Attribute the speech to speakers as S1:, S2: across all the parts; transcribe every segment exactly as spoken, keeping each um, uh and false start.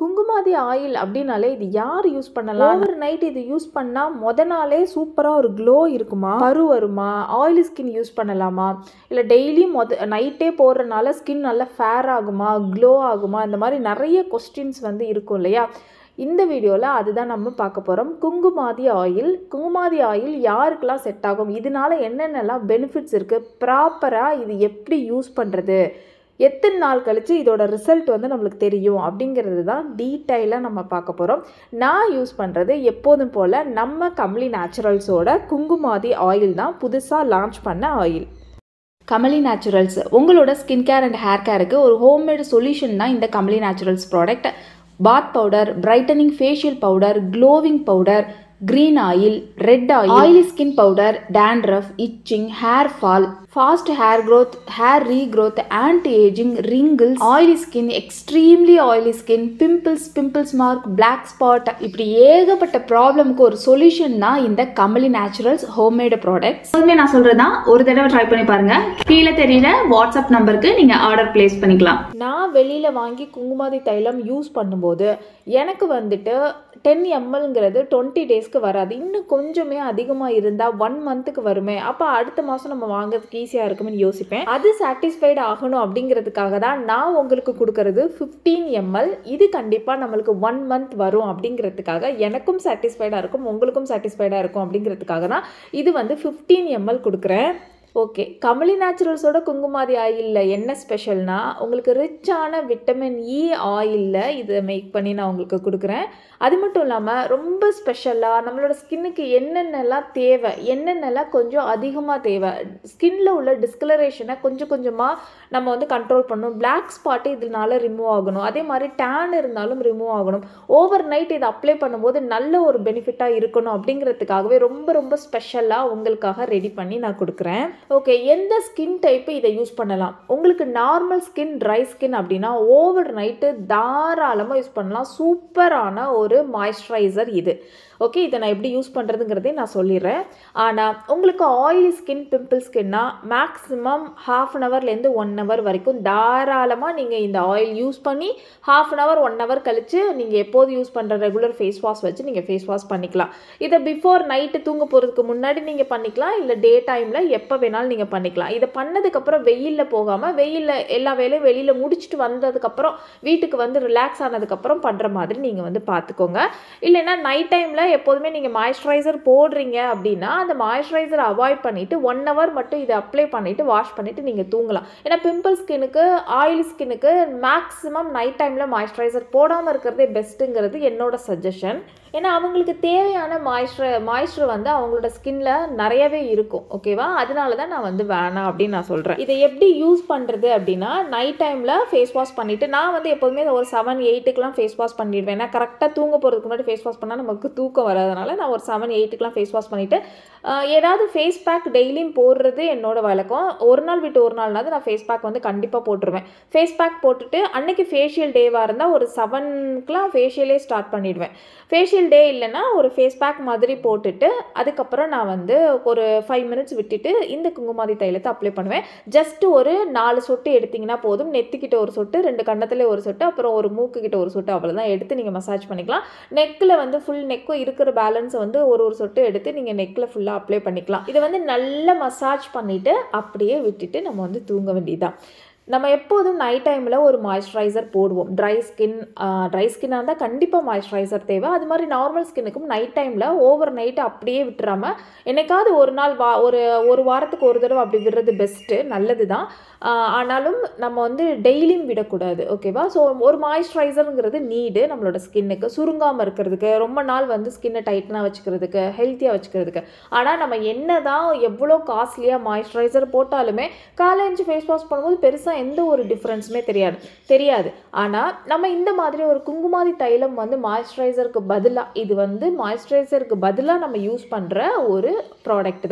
S1: Kumkumadi oil அப்படினாலே இது யார் யூஸ் பண்ணலாம்? ஓவர் நைட் இது யூஸ் பண்ணா முத நாளே சூப்பரா ஒரு க்ளோ இருக்குமா? பரு வருமா? ஆயிலி ஸ்கின் யூஸ் பண்ணலாமா? இல்லை டெய்லி மொத நைட்டே போடுறதுனால ஸ்கின் நல்லா ஃபேர் ஆகுமா? க்ளோ ஆகுமா? இந்த மாதிரி நிறைய கொஸ்டின்ஸ் வந்து இருக்கும் இல்லையா? இந்த வீடியோவில் அதுதான் நம்ம பார்க்க போகிறோம். குங்குமாதி ஆயில் குங்குமாதி ஆயில் யாருக்கெல்லாம் செட் ஆகும், இதனால என்னென்னலாம் பெனிஃபிட்ஸ் இருக்குது, ப்ராப்பராக இது எப்படி யூஸ் பண்ணுறது, எத்தனை நாள் கழித்து இதோட ரிசல்ட் வந்து நம்மளுக்கு தெரியும் அப்படிங்கிறது தான் டீட்டெயிலாக நம்ம பார்க்க போகிறோம். நான் யூஸ் பண்ணுறது எப்போதும் போல் நம்ம கமலி நேச்சுரல்ஸோட குங்குமாதி ஆயில் தான், புதுசாக லான்ச் பண்ண ஆயில். கமலி நேச்சுரல்ஸ் உங்களோட ஸ்கின் கேர் அண்ட் ஹேர் கேருக்கு ஒரு ஹோம்மேடு சொல்யூஷன் தான் இந்த Kamali naturals product. Bath powder, brightening facial powder, glowing powder, green oil, red oil, oily skin powder, dandruff, itching, hair fall, fast hair growth, hair regrowth, anti-aging, wrinkles, oily skin, extremely oily skin, pimples, pimples mark, black spot, இப்படி ஏகப்பட்ட ப்ராப்ளம்க்கு ஒரு solution தான் இந்த Kamali naturals homemade products.
S2: எப்போதுமே நான் சொல்றதா ஒரு தடவை ட்ரை பண்ணி பாருங்க. கீழே தெரியுற வாட்ஸ்அப் நம்பருக்கு நீங்க ஆர்டர் பிளேஸ் பண்ணிக்கலாம்.
S1: நான் வெளியில வாங்கி குங்குமாதி தைலம் யூஸ் பண்ணும்போது எனக்கு வந்துட்டு டென் எம்எல்ங்கிறது டுவெண்ட்டி டேஸ்க்கு வராது. இன்னும் கொஞ்சமே அதிகமாக இருந்தால் ஒன் மந்த்துக்கு வருமே, அப்போ அடுத்த மாதம் நம்ம வாங்குறதுக்கு ஈஸியாக இருக்குமே யோசிப்பேன். அது சாட்டிஸ்ஃபைடு ஆகணும் அப்படிங்கிறதுக்காக தான் நான் உங்களுக்கு கொடுக்கறது ஃபிஃப்டீன் எம்எல். இது கண்டிப்பாக நம்மளுக்கு ஒன் மந்த் வரும் அப்படிங்கிறதுக்காக, எனக்கும் சாட்டிஸ்ஃபைடாக இருக்கும் உங்களுக்கும் சாட்டிஸ்ஃபைடாக இருக்கும் அப்படிங்கிறதுக்காக தான் இது வந்து ஃபிஃப்டீன் எம்எல் கொடுக்குறேன். ஓகே, கமலி நேச்சுரல்ஸோட குங்குமாதி ஆயிலில் என்ன ஸ்பெஷல்னா, உங்களுக்கு ரிச்சான விட்டமின் இ ஆயிலில் இதை மேக் பண்ணி நான் உங்களுக்கு கொடுக்குறேன். அது மட்டும் இல்லாமல் ரொம்ப ஸ்பெஷலாக நம்மளோட ஸ்கின்னுக்கு என்னென்னலாம் தேவை, என்னென்னலாம் கொஞ்சம் அதிகமாக தேவை, ஸ்கின்னில் உள்ள டிஸ்கலரேஷனை கொஞ்சம் கொஞ்சமாக நம்ம வந்து கண்ட்ரோல் பண்ணணும். பிளாக் ஸ்பாட்டு இதனால ரிமூவ் ஆகணும், அதே மாதிரி டேன் இருந்தாலும் ரிமூவ் ஆகணும். ஓவர் நைட் இதை அப்ளை பண்ணும்போது நல்ல ஒரு பெனிஃபிட்டாக இருக்கணும் அப்படிங்கிறதுக்காகவே ரொம்ப ரொம்ப ஸ்பெஷலாக உங்களுக்காக ரெடி பண்ணி நான் கொடுக்குறேன். ஓகே, எந்த ஸ்கின் டைப்பு இதை யூஸ் பண்ணலாம்? உங்களுக்கு நார்மல் ஸ்கின், ட்ரை ஸ்கின் அப்படின்னா ஓவர் நைட்டு தாராளமாக யூஸ் பண்ணலாம். சூப்பரான ஒரு மாய்ஸ்சரைசர் இது. ஓகே, இதை நான் எப்படி யூஸ் பண்ணுறதுங்கிறதே நான் சொல்லிடுறேன். ஆனால் உங்களுக்கு ஆயிலி ஸ்கின், பிம்பிள் ஸ்கின்னா மேக்ஸிமம் ஹாஃப் அன் ஹவர்லேருந்து ஒன் ஹவர் வரைக்கும் தாராளமாக நீங்கள் இந்த ஆயில் யூஸ் பண்ணி half an hour one hour கழித்து நீங்கள் எப்போது யூஸ் பண்ணுற ரெகுலர் ஃபேஸ் வாஷ் வச்சு நீங்கள் ஃபேஸ் வாஷ் பண்ணிக்கலாம். இதை பிஃபோர் நைட்டு தூங்க போகிறதுக்கு முன்னாடி நீங்கள் பண்ணிக்கலாம், இல்லை டே டைமில் எப்போ வேணாலும் நீங்கள் பண்ணிக்கலாம். இதை பண்ணதுக்கப்புறம் வெயிலில் போகாமல், வெயிலில் எல்லா வேலையும் வெளியில் முடிச்சுட்டு வந்ததுக்கப்புறம் வீட்டுக்கு வந்து ரிலாக்ஸ் ஆனதுக்கப்புறம் பண்ணுற மாதிரி நீங்கள் வந்து பார்த்துக்கோங்க. இல்லைன்னா நைட் டைமில் எப்போதுமே நீங்கள் மாய்ஸ்சரைசர் போடுறீங்க அப்படின்னா அந்த மாய்ஸ்சரைசரை அவாய்ட் பண்ணிவிட்டு ஒன் ஹவர் மட்டும் இதை அப்ளை பண்ணிவிட்டு வாஷ் பண்ணிவிட்டு நீங்கள் தூங்கலாம். ஏன்னா பிம்பிள் ஸ்கின்னுக்கு, ஆயிலி ஸ்கின்னுக்கு மேக்ஸிமம் நைட் டைமில் மாய்ஸ்சரைசர் போடாமல் இருக்கிறதே பெஸ்ட்டுங்கிறது என்னோட சஜஷன். ஏன்னா அவங்களுக்கு தேவையான மாய்ஸ்சர் மாய்ஸ்சர் வந்து அவங்களோட ஸ்கின்ல நிறையவே இருக்கும். ஓகேவா? அதனால தான் நான் வந்து வேணாம் அப்படின்னு நான் சொல்கிறேன். இதை எப்படி யூஸ் பண்ணுறது அப்படின்னா, நைட் டைமில் ஃபேஸ் வாஷ் பண்ணிவிட்டு, நான் வந்து எப்போதுமே ஒரு செவன் எயிட்டுக்கெலாம் ஃபேஸ் வாஷ் பண்ணிடுவேன். ஏன்னா கரெக்டாக தூங்க போகிறதுக்கு முன்னாடி ஃபேஸ் வாஷ் பண்ணால் நமக்கு தூக்கம் வராதனால நான் ஒரு செவன் எயிட்டுக்கெலாம் ஃபேஸ் வாஷ் பண்ணிவிட்டு ஏதாவது ஃபேஸ் பேக் டெய்லியும் போடுறது என்னோட வழக்கம். ஒரு நாள் விட்டு ஒரு நாள்னாவது நான் ஃபேஸ் பேக் வந்து கண்டிப்பாக போட்டுருவேன். ஃபேஸ் பேக் போட்டுட்டு அன்னைக்கு ஃபேஷியல் டேவாக இருந்தால் ஒரு செவனுக்குலாம் ஃபேஷியலே ஸ்டார்ட் பண்ணிடுவேன். ஃபேஷியல் டே இல்லைன்னா ஒரு ஃபேஸ் பேக் மாதிரி போட்டுட்டு அதுக்கப்புறம் நான் வந்து ஒரு ஃபைவ் மினிட்ஸ் விட்டுட்டு இந்த குங்குமாதி தைலத்தை அப்ளை பண்ணுவேன். ஜஸ்ட் ஒரு நாலு சொட்டு எடுத்திங்கன்னா போதும். நெத்திக்கிட்ட ஒரு சொட்டு, ரெண்டு கண்ணத்துல ஒரு சொட்டு, அப்புறம் ஒரு மூக்குக்கிட்ட ஒரு சொட்டு, அவ்வளோதான் எடுத்து நீங்கள் மசாஜ் பண்ணிக்கலாம். நெக்கில் வந்து ஃபுல் நெக்கும் இருக்கிற பேலன்ஸை வந்து ஒரு ஒரு சொட்டு எடுத்து நீங்கள் நெக்கில் ஃபுல்லாக அப்ளை பண்ணிக்கலாம். இதை வந்து நல்லா மசாஜ் பண்ணிவிட்டு அப்படியே விட்டுட்டு நம்ம வந்து தூங்க வேண்டியதுதான். நம்ம எப்போதும் நைட் டைமில் ஒரு மாய்ஸ்சரைசர் போடுவோம். ட்ரை ஸ்கின் ட்ரை ஸ்கின்னாக இருந்தால் கண்டிப்பாக மாய்ஸ்சரைசர் தேவை. அது மாதிரி நார்மல் ஸ்கின்னுக்கும் நைட் டைமில் ஓவர் நைட்டு அப்படியே விட்டுறாமல் என்னைக்காவது ஒரு நாள் வா ஒரு ஒரு வாரத்துக்கு ஒரு தடவை அப்படி விடுறது பெஸ்ட்டு, நல்லது தான். ஆனாலும் நம்ம வந்து டெய்லியும் விடக்கூடாது. ஓகேவா? ஸோ ஒரு மாய்ஸ்சரைசருங்கிறது நீடு நம்மளோட ஸ்கின்னுக்கு, சுருங்காமல் இருக்கிறதுக்கு, ரொம்ப நாள் வந்து ஸ்கின்னை டைட்டனாக வச்சுக்கிறதுக்கு, ஹெல்த்தியாக வச்சுக்கிறதுக்கு. ஆனால் நம்ம என்ன தான் எவ்வளோ காஸ்ட்லியாக மாய்ஸ்சரைசர் போட்டாலுமே காலைஞ்சு ஃபேஸ் வாஷ் பண்ணும்போது பெருசாக எந்த ஒரு டிஃப்ரென்ஸுமே தெரியாது தெரியாது ஆனால் நம்ம இந்த மாதிரி ஒரு குங்குமாதி தைலம் வந்து மாய்ஸ்சரைசருக்கு பதிலாக, இது வந்து மாய்ஸ்சரைசருக்கு பதிலாக நம்ம யூஸ் பண்ணுற ஒரு ப்ராடக்ட் தான்.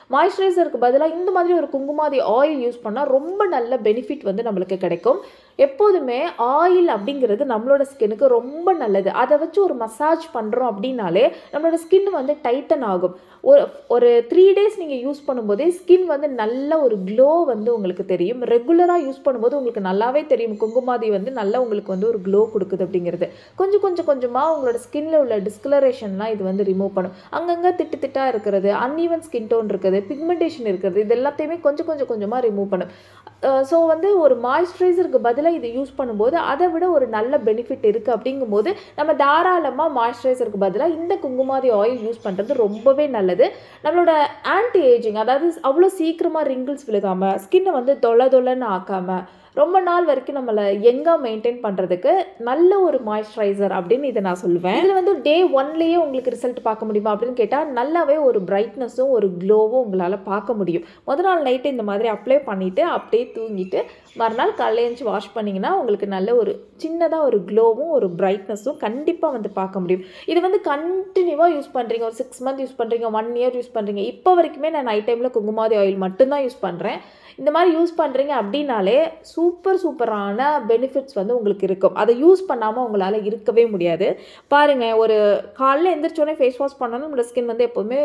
S1: மாய்ஸ்சரைசருக்கு பதிலாக இந்த மாதிரி ஒரு குங்குமாதி ஆயில் யூஸ் பண்ணால் ரொம்ப நல்ல பெனிஃபிட் வந்து நம்மளுக்கு கிடைக்கும். எப்போதுமே ஆயில் அப்படிங்கிறது நம்மளோட ஸ்கின்னுக்கு ரொம்ப நல்லது. அதை வச்சு ஒரு மசாஜ் பண்ணுறோம் அப்படின்னாலே நம்மளோட ஸ்கின் வந்து டைட்டன் ஆகும். ஒரு ஒரு த்ரீ டேஸ் நீங்கள் யூஸ் பண்ணும்போதே ஸ்கின் வந்து நல்ல ஒரு க்ளோ வந்து உங்களுக்கு தெரியும். ரெகுலராக யூஸ் பண்ணும்போது உங்களுக்கு நல்லாவே தெரியும் குங்குமாதி வந்து நல்லா உங்களுக்கு வந்து ஒரு க்ளோ கொடுக்குது அப்படிங்கிறது. கொஞ்சம் கொஞ்சம் கொஞ்சமாக உங்களோட ஸ்கின்ல உள்ள டிஸ்கலரேஷன்லாம் இது வந்து ரிமூவ் பண்ணும். அங்கங்கே திட்டு திட்டாக இருக்கிறது, அன்ஈவன் ஸ்கின் டோன் இருக்குது, பிக்மெண்டேஷன் இருக்கிறது, இது எல்லாத்தையுமே கொஞ்சம் கொஞ்சம் கொஞ்சமாக ரிமூவ் பண்ணும். ஸோ வந்து ஒரு மாய்ஸ்சரைசருக்கு பதிலாக இது யூஸ் பண்ணும்போது அதை விட ஒரு நல்ல பெனிஃபிட் இருக்குது. அப்படிங்கும்போது நம்ம தாராளமாக மாய்ஸ்சரைசருக்கு பதிலாக இந்த குங்குமாதி ஆயில் யூஸ் பண்ணுறது ரொம்பவே நல்லது. நம்மளோட ஆன்டி ஏஜிங், அதாவது அவ்வளோ சீக்கிரமாக ரிங்கிள்ஸ் விழுகாமல், ஸ்கின்னை வந்து தொலை தொலைன்னு ஆக்காமல், ரொம்ப நாள் வரைக்கும் நம்மளை எங்கே மெயின்டைன் பண்ணுறதுக்கு நல்ல ஒரு மாய்ஸ்சரைசர் அப்படின்னு இதை நான் சொல்லுவேன். இதில் வந்து டே ஒன்லேயே உங்களுக்கு ரிசல்ட் பார்க்க முடியுமா அப்படின்னு கேட்டால் நல்லாவே ஒரு பிரைட்னஸும் ஒரு க்ளோவும் உங்களால் பார்க்க முடியும். முதல் நாள் நைட்டு இந்த மாதிரி அப்ளை பண்ணிவிட்டு அப்படியே தூங்கிட்டு மறுநாள் காலையில் எழுந்து வாஷ் பண்ணிங்கன்னா உங்களுக்கு நல்ல ஒரு சின்னதாக ஒரு க்ளோவும் ஒரு பிரைட்னஸும் கண்டிப்பாக வந்து பார்க்க முடியும். இது வந்து கண்டினியூவாக யூஸ் பண்ணுறீங்க, ஒரு சிக்ஸ் மந்த் யூஸ் பண்ணுறீங்க, ஒன் இயர் யூஸ் பண்ணுறீங்க. இப்போ வரைக்குமே நான் நைட் டைமில் குங்குமாதி ஆயில் மட்டும்தான் யூஸ் பண்ணுறேன். இந்த மாதிரி யூஸ் பண்ணுறீங்க அப்படின்னாலே சூப்பர் சூப்பரான பெனிஃபிட்ஸ் வந்து உங்களுக்கு இருக்கும். அதை யூஸ் பண்ணாமல் உங்களால் இருக்கவே முடியாது. பாருங்கள், ஒரு காலையில் எந்திரிச்சோடனே ஃபேஸ் வாஷ் பண்ணாலும் நம்மளோட ஸ்கின் வந்து எப்போவுமே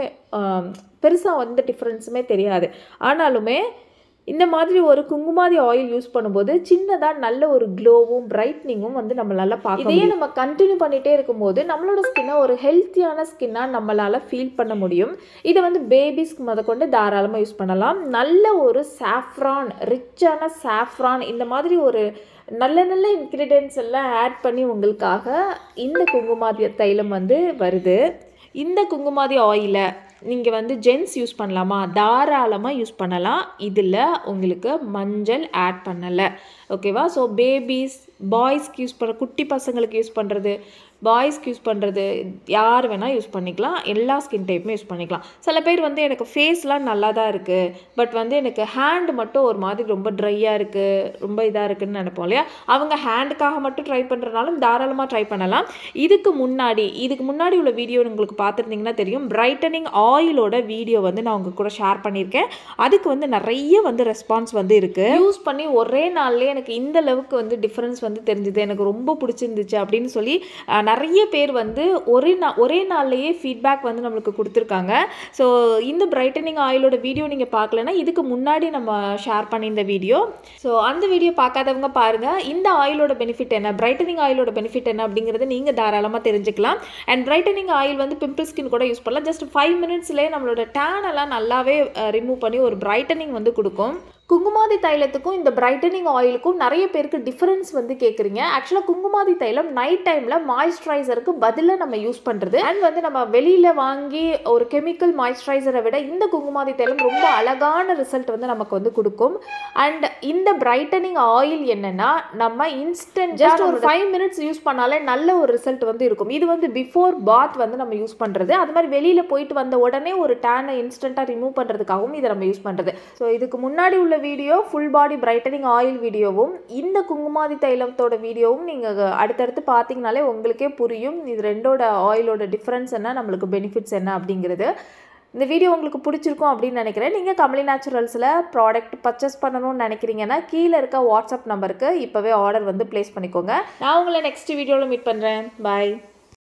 S1: பெருசாக வந்து டிஃப்ரென்ஸுமே தெரியாது. ஆனாலுமே இந்த மாதிரி ஒரு குங்குமாதி ஆயில் யூஸ் பண்ணும்போது சின்னதாக நல்ல ஒரு க்ளோவும் பிரைட்னிங்கும் வந்து நம்மளால் பார்க்க முடியும். இதையே நம்ம கண்டினியூ பண்ணிகிட்டே இருக்கும்போது நம்மளோட ஸ்கின்னை ஒரு ஹெல்த்தியான ஸ்கின்னாக நம்மளால் ஃபீல் பண்ண முடியும். இதை வந்து பேபிஸ்க்கு முத கொண்டு தாராளமாக யூஸ் பண்ணலாம். நல்ல ஒரு சாஃப்ரான், ரிச்சான சாஃப்ரான், இந்த மாதிரி ஒரு நல்ல நல்ல இன்க்ரீடியன்ட்ஸ் எல்லாம் ஆட் பண்ணி உங்களுக்காக இந்த குங்குமாதி தைலம் வந்து வருது. இந்த குங்குமாதி ஆயிலை நீங்கள் வந்து ஜென்ஸ் யூஸ் பண்ணலாமா? தாராளமாக யூஸ் பண்ணலாம். இதில் உங்களுக்கு மஞ்சள் ஆட் பண்ணலை, ஓகேவா? ஸோ பேபிஸ், பாய்ஸ்க்கு யூஸ் பண்ணுற, குட்டி பசங்களுக்கு யூஸ் பண்ணுறது, பாய்ஸ்க்கு யூஸ் பண்ணுறது, யார் வேணால் யூஸ் பண்ணிக்கலாம். எல்லா ஸ்கின் டைப்புமே யூஸ் பண்ணிக்கலாம். சில பேர் வந்து எனக்கு ஃபேஸ்லாம் நல்லா தான் இருக்குது, பட் வந்து எனக்கு ஹேண்டு மட்டும் ஒரு மாதிரி ரொம்ப ட்ரையாக இருக்குது, ரொம்ப இதாக இருக்குதுன்னு நினைப்போம் இல்லையா? அவங்க ஹேண்டுக்காக மட்டும் ட்ரை பண்ணுறனாலும் தாராளமாக ட்ரை பண்ணலாம். இதுக்கு முன்னாடி இதுக்கு முன்னாடி உள்ள வீடியோ உங்களுக்கு பார்த்துருந்தீங்கன்னா தெரியும், பிரைட்டனிங் ஆயிலோட வீடியோ வந்து நான் உங்கள் கூட ஷேர் பண்ணியிருக்கேன். அதுக்கு வந்து நிறைய வந்து ரெஸ்பான்ஸ் வந்து இருக்குது. யூஸ் பண்ணி ஒரே நாள்லேயே எனக்கு இந்த அளவுக்கு வந்து டிஃப்ரென்ஸ் வந்து தெரிஞ்சுது, எனக்கு ரொம்ப பிடிச்சிருந்துச்சு அப்படின்னு சொல்லி நிறைய பேர் வந்து ஒரே நா ஒரே நாள்லேயே ஃபீட்பேக் வந்து நம்மளுக்கு கொடுத்துருக்காங்க. ஸோ இந்த பிரைட்டனிங் ஆயிலோட வீடியோ நீங்கள் பார்க்கலன்னா இதுக்கு முன்னாடி நம்ம ஷேர் பண்ணியிருந்த வீடியோ, ஸோ அந்த வீடியோ பார்க்காதவங்க பாருங்கள். இந்த ஆயிலோட பெனிஃபிட் என்ன, பிரைட்டனிங் ஆயிலோட பெனிஃபிட் என்ன அப்படிங்கிறத நீங்கள் தாராளமாக தெரிஞ்சுக்கலாம். அண்ட் பிரைட்டனிங் ஆயில் வந்து பிம்பிள் ஸ்கின் கூட யூஸ் பண்ணலாம். ஜஸ்ட் ஃபைவ் மினிட்ஸ்லேயே நம்மளோட டேன் எல்லாம் நல்லாவே ரிமூவ் பண்ணி ஒரு பிரைட்டனிங் வந்து கொடுக்கும். குங்குமாதி தைலத்துக்கும் இந்த பிரைட்டனிங் ஆயிலுக்கும் நிறைய பேருக்கு டிஃபரன்ஸ் வந்து கேட்குறீங்க. ஆக்சுவலாக குங்குமாதி தைலம் நைட் டைமில் மாய்ஸ்சரைசருக்கு பதிலாக நம்ம யூஸ் பண்ணுறது. அண்ட் வந்து நம்ம வெளியில் வாங்கி ஒரு கெமிக்கல் மாய்ஸ்சரைசரை விட இந்த குங்குமாதி தைலம் ரொம்ப அழகான ரிசல்ட் வந்து நமக்கு வந்து கொடுக்கும். அண்ட் இந்த பிரைட்டனிங் ஆயில் என்னென்னா நம்ம இன்ஸ்டன்ட் ஜஸ்ட் ஒரு ஃபைவ் மினிட்ஸ் யூஸ் பண்ணாலே நல்ல ஒரு ரிசல்ட் வந்து இருக்கும். இது வந்து பிஃபோர் பாத் வந்து நம்ம யூஸ் பண்ணுறது. அது மாதிரி வெளியில் போயிட்டு வந்த உடனே ஒரு டேனை இன்ஸ்டண்ட்டாக ரிமூவ் பண்ணுறதுக்காகவும் இதை நம்ம யூஸ் பண்ணுறது. ஸோ இதுக்கு முன்னாடி உள்ள video full body brightening oil வீடியோவும் இந்த குங்குமாதி தைலத்தோட வீடியோவும் நீங்கள் அடுத்தடுத்து பார்த்தீங்கனாலே உங்களுக்கே புரியும் இது ரெண்டோட ஆயிலோட டிஃப்ரென்ஸ் என்ன, நம்மளுக்கு பெனிஃபிட்ஸ் என்ன அப்படிங்கிறது. இந்த வீடியோ உங்களுக்கு பிடிச்சிருக்கும் அப்படின்னு நினைக்கிறேன். நீங்கள் கமலி நேச்சுரல்ஸில் ப்ராடக்ட் பர்ச்சேஸ் பண்ணணும்னு நினைக்கிறீங்கன்னா கீழே இருக்க வாட்ஸ்அப் நம்பருக்கு இப்போவே ஆர்டர் வந்து ப்ளேஸ் பண்ணிக்கோங்க. நான் உங்களை நெக்ஸ்ட் வீடியோவில் மீட் பண்ணுறேன். பாய்.